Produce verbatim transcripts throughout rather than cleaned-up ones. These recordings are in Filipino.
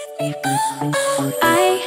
I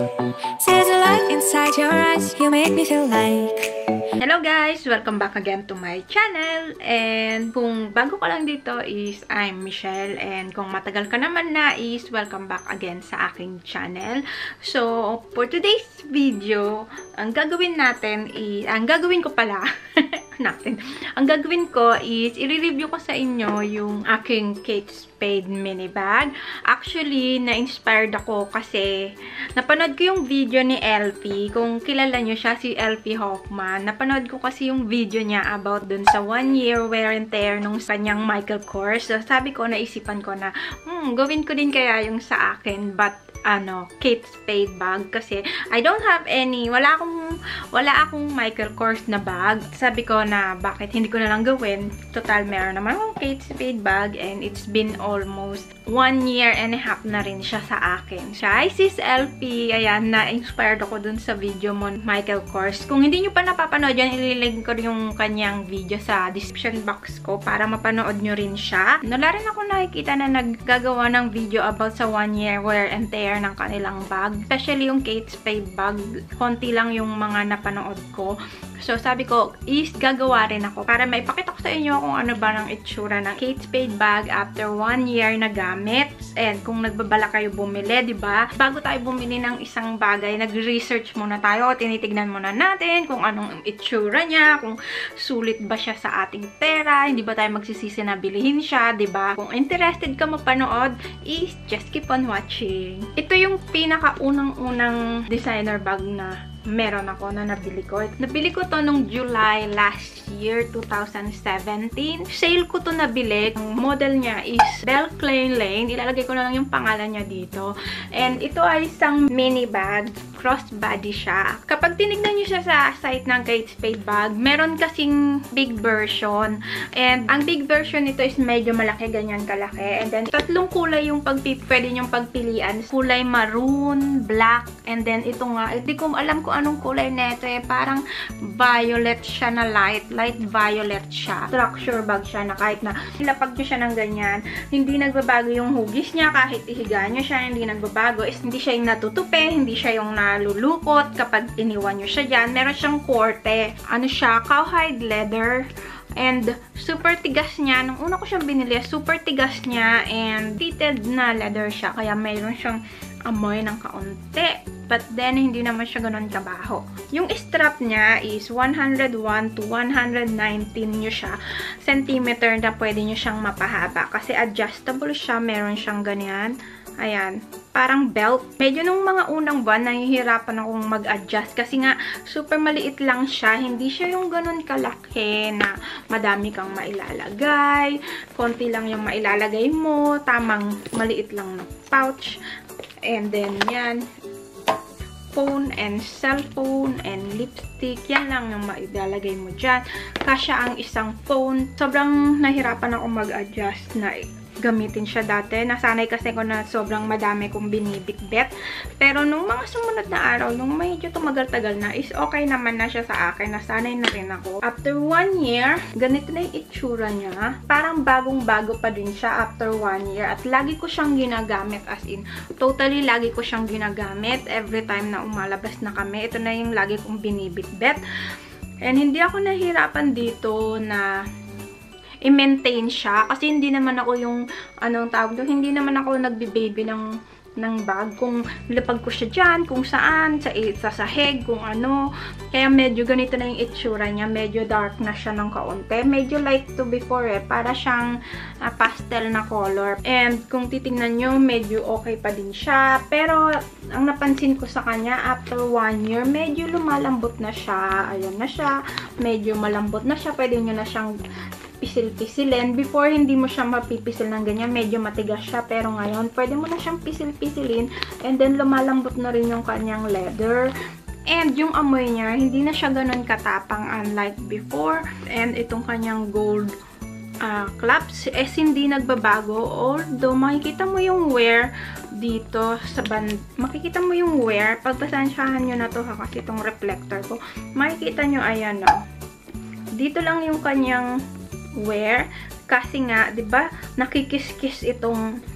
see the light inside your eyes. You make me feel like. Hello guys! Welcome back again to my channel. And kung bago ka lang dito is I'm Michelle. And kung matagal ka naman na is welcome back again sa aking channel. So, for today's video, ang gagawin natin is, ang gagawin ko pala, natin, ang gagawin ko is, i-review ko sa inyo yung aking Kate Spade mini bag. Actually, na-inspired ako kasi napanood ko yung video ni L P. Kung kilala nyo siya, si L P Hoffman. Napanood ko kasi yung video niya about dun sa one year wear and tear nung kanyang Michael Kors. So, sabi ko, naisipan ko na, hmm, gawin ko din kaya yung sa akin. But, ano, Kate Spade bag kasi I don't have any, wala akong wala akong Michael Kors na bag. Sabi ko na bakit hindi ko na lang gawin. Total meron naman akong Kate Spade bag and it's been almost one year and a half na rin siya sa akin. Siya ay sis L P, ayan, na-inspired ako dun sa video mo Michael Kors. Kung hindi nyo pa napapanood yan, ililink ko yung kanyang video sa description box ko para mapanood nyo rin siya. Wala rin ako nakikita na naggagawa ng video about sa one year wear and tear ng kanilang bag. Especially yung Kate Spade bag. Konti lang yung mga napanood ko. So, sabi ko, is gagawa rin ako para maipakita ko sa inyo kung ano ba ng itsura ng Kate Spade bag after one year na gamit. And kung nagbabala kayo bumili, di ba? Bago tayo bumili ng isang bagay, nag-research muna tayo, tinitignan muna natin kung anong itsura niya, kung sulit ba siya sa ating pera, hindi ba tayo magsisisi na bilihin siya, di ba? Kung interested ka mapanood, is just keep on watching. Ito yung pinaka-unang-unang designer bag na meron ako na nabili ko. Nabili ko to nung July last year, two thousand seventeen. Sale ko to nabili. Ang model niya is Belle Klein Lane. Ilalagay ko na lang yung pangalan niya dito. And ito ay isang mini bag. Crossbody siya. Kapag tinignan niyo siya sa site ng Kate Spade bag, meron kasing big version. And ang big version nito is medyo malaki, ganyan kalaki. And then, tatlong kulay yung pagpi pwede niyong pagpilian. Kulay maroon, black, and then ito nga, hindi ko alam kung anong kulay nito eh. Parang violet siya na light. Light violet siya. Structure bag siya na kahit na ilapag niyo siya ng ganyan, hindi nagbabago yung hugis niya. Kahit ihiga niyo siya, hindi nagbabago. Is, hindi siya yung natutupi, hindi siya yung nalulukot kapag iniwan nyo siya dyan. Meron siyang korte. Ano siya? Cowhide leather. And super tigas niya. Nung una ko siyang binili, super tigas niya. And heated na leather siya. Kaya mayroon siyang amoy ng kaunti. But then, hindi naman siya ganun kabaho. Yung strap niya is one hundred one to one hundred nineteen nyo siya. Centimeter na pwede nyo siyang mapahaba. Kasi adjustable siya. Meron siyang ganyan. Ayan. Parang belt. Medyo nung mga unang buwan, nahihirapan akong mag-adjust. Kasi nga, super maliit lang siya. Hindi siya yung ganun kalaki na madami kang mailalagay. Konti lang yung mailalagay mo. Tamang maliit lang na pouch. And then, yan. Phone and cellphone and lipstick. Yan lang yung mailalagay mo dyan. Kasya ang isang phone. Sobrang nahirapan ako mag-adjust na gamitin siya dati. Nasanay kasi ko na sobrang madami kong binibitbit. Pero nung mga sumunod na araw, nung medyo tumagal-tagal na, is okay naman na siya sa akin. Nasanay na rin ako. After one year, ganito na yung itsura niya. Parang bagong-bago pa din siya after one year. At lagi ko siyang ginagamit. As in, totally lagi ko siyang ginagamit. Every time na umalabas na kami, ito na yung lagi kong binibitbit. And hindi ako nahirapan dito na i-maintain siya. Kasi hindi naman ako yung, anong tawag doon, hindi naman ako nagbe-baby ng, ng bag. Kung nilapag ko siya dyan, kung saan, sa, sa sahig, kung ano. Kaya medyo ganito na yung itsura niya. Medyo dark na siya ng kaunti. Medyo light to before eh. Para siyang uh, pastel na color. And kung titingnan nyo, medyo okay pa din siya. Pero, ang napansin ko sa kanya, after one year, medyo lumalambot na siya. Ayan na siya. Medyo malambot na siya. Pwede nyo na siyang pisil-pisilin. Before, hindi mo siya mapipisil ng ganyan. Medyo matigas siya. Pero ngayon, pwede mo na siyang pisil-pisilin. And then, lumalambot na rin yung kanyang leather. And yung amoy niya, hindi na siya ganun katapang unlike before. And itong kanyang gold uh, claps, eh, hindi nagbabago. Although, makikita mo yung wear dito sa band. Makikita mo yung wear. Pagpasensyahan nyo na to ha, kasi itong reflector ko. Makikita nyo, ayan o. Dito lang yung kanyang wear kasi nga, 'di ba, nakikis-kiss itong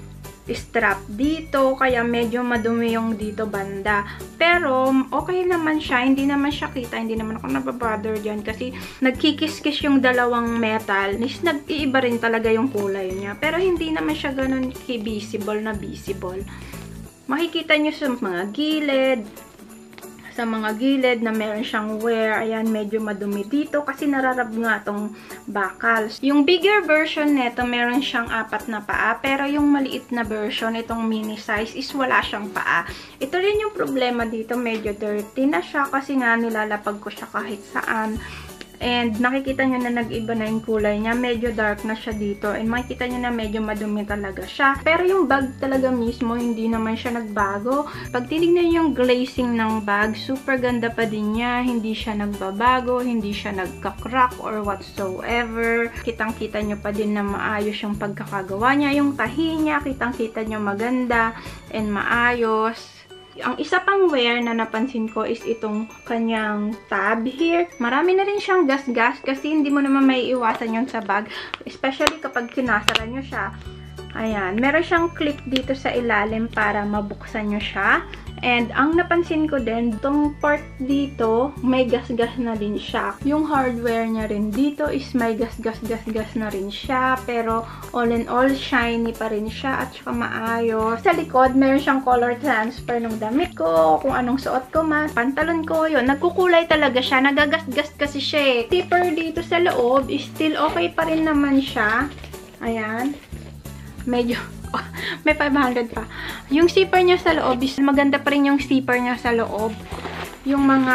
strap dito, kaya medyo madumi yung dito banda. Pero, okay naman siya. Hindi naman siya kita. Hindi naman ako nababother dyan kasi nagkikis-kis yung dalawang metal. Is nag-iiba rin talaga yung kulay niya. Pero, hindi naman siya ganun visible na visible. Makikita nyo sa mga gilid, sa mga gilid na meron siyang wear. Ayan, medyo madumi dito kasi nararab nga tong bakals. Yung bigger version nito, meron siyang apat na paa, pero yung maliit na version, itong mini size, is wala siyang paa. Ito rin yung problema dito, medyo dirty na siya kasi nga nilalapag ko siya kahit saan. And nakikita nyo na nag-iba na yung kulay niya. Medyo dark na siya dito. And makikita nyo na medyo madumi talaga siya. Pero yung bag talaga mismo, hindi naman siya nagbago. Pag tinignan yung glazing ng bag, super ganda pa din niya. Hindi siya nagbabago, hindi siya nagka-crack or whatsoever. Kitang-kita nyo pa din na maayos yung pagkakagawa niya. Yung tahi niya, kitang-kita nyo maganda and maayos. Ang isa pang wear na napansin ko is itong kanyang tab here. Marami na rin siyang gas-gas kasi hindi mo naman may iwasan yun sa bag. Especially kapag sinasara nyo siya. Ayan. Meron siyang clip dito sa ilalim para mabuksan nyo siya. And ang napansin ko din, itong part dito, may gas-gas na din siya. Yung hardware niya rin dito is may gas-gas-gas-gas na rin siya. Pero all in all, shiny pa rin siya at saka maayos. Sa likod, meron siyang color transfer ng damit ko, kung anong suot ko man, pantalon ko, yun. Nagkukulay talaga siya. Nagagas-gas kasi siya eh. Zipper dito sa loob, is still okay pa rin naman siya. Ayan. Medyo oh, may five hundred pa. Yung zipper niya sa loob is maganda pa rin yung zipper niya sa loob. Yung mga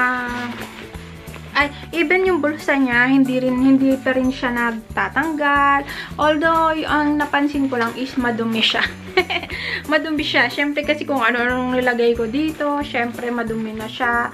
ay even yung bulsa niya hindi rin hindi pa rin siya nagtatanggal. Although ang napansin ko lang is madumi siya. Madumi siya. Syempre kasi kung ano-anong nilagay ko dito, syempre madumi na siya.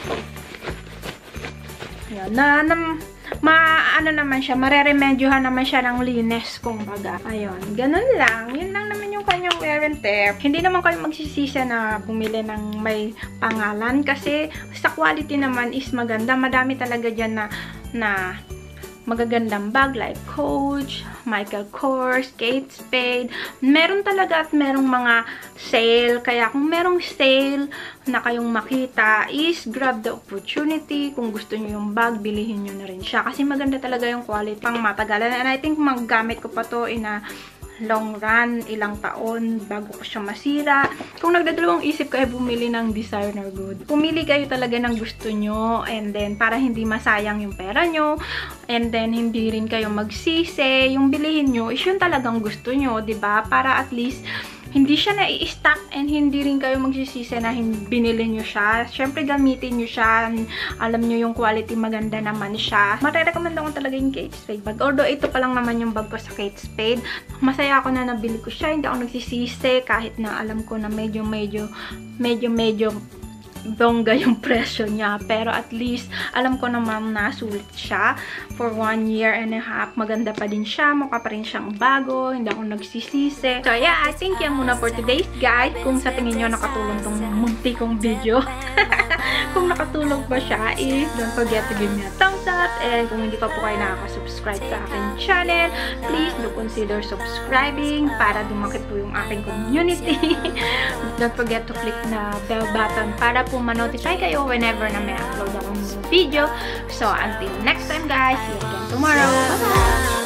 Yan na, na ma ano naman siya, mareremedyohan naman siya ng linis, kumbaga. Ayun, ganun lang. Yun lang naman yung kanyang wear and tear. Hindi naman kayo magsisisi na bumili ng may pangalan kasi sa quality naman is maganda. Madami talaga dyan na, na magagandang bag like Coach, Michael Kors, Kate Spade. Meron talaga at merong mga sale. Kaya kung merong sale na kayong makita is grab the opportunity. Kung gusto nyo yung bag, bilihin nyo na rin siya. Kasi maganda talaga yung quality. Pang matagalan. And I think maggamit ko pa to in a long run, ilang taon bago ko siya masira. Kung nagdadalawang isip kayo bumili ng designer good, pumili kayo talaga ng gusto nyo, and then para hindi masayang yung pera nyo, and then hindi rin kayo magsisi, yung bilihin nyo is yung talagang gusto nyo, diba? Para at least hindi siya na-i-stack and hindi rin kayo magsisisi na binili nyo siya. Siyempre, gamitin nyo siya. Alam nyo yung quality, maganda naman siya. Marirecommend ako talaga yung Kate Spade bag. Although, ito pa lang naman yung bag ko sa Kate Spade. Masaya ako na nabili ko siya. Hindi ako nagsisisi kahit na alam ko na medyo, medyo, medyo, medyo bongga yung presyo niya. Pero at least, alam ko naman na sulit siya. For one year and a half, maganda pa din siya. Mukha pa rin siyang bago. Hindi ako nagsisisi. So yeah, I think yan muna for today's guide. Kung sa tingin nyo nakatulong tong munti kong video. Kung nakatulong ba siya, is don't forget to give me a thumbs up. And kung hindi pa po kayo nakaka-subscribe sa aking channel, please do consider subscribing para dumaki po yung aking community. Don't forget to click na bell button para po ma-notify kayo whenever na may upload akong video. So, until next time guys, see you again tomorrow. Bye-bye!